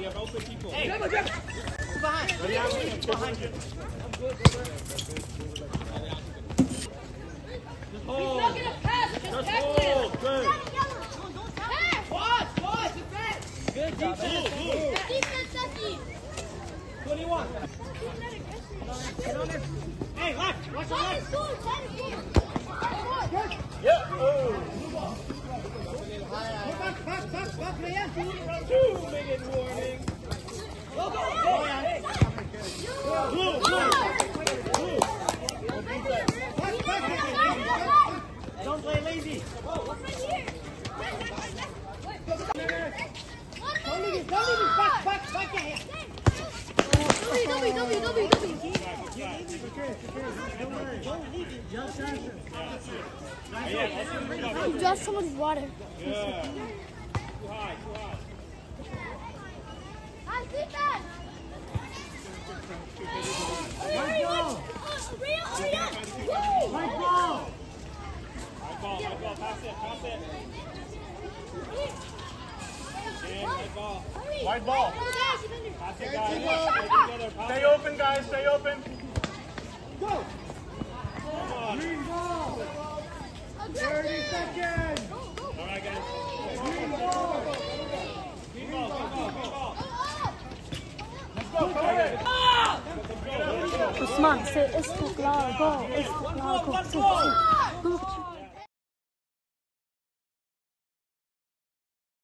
We have open people. Hey, behind. Behind you. Just hold. Not gonna pass. Just hold. Good. Pause. Defense. Good defense. Defense, Saki. 21. Hey, left. Watch the left. Yeah. Oh. Back, player. 2-minute warning. Go. Blue. Don't play lazy. Don't leave it. Back here. Just someone's water. Yeah. Too high. I see that. Hurry up. Right ball. High ball. Pass it. Wide ball. Pass it, guys. Stay open, guys. Stay open. Go. Come on. Green ball. 30 seconds. All right, guys. Green ball. Green ball. Let's go. Come on. Usman, say Istiqlal, go. Istiqlal, go.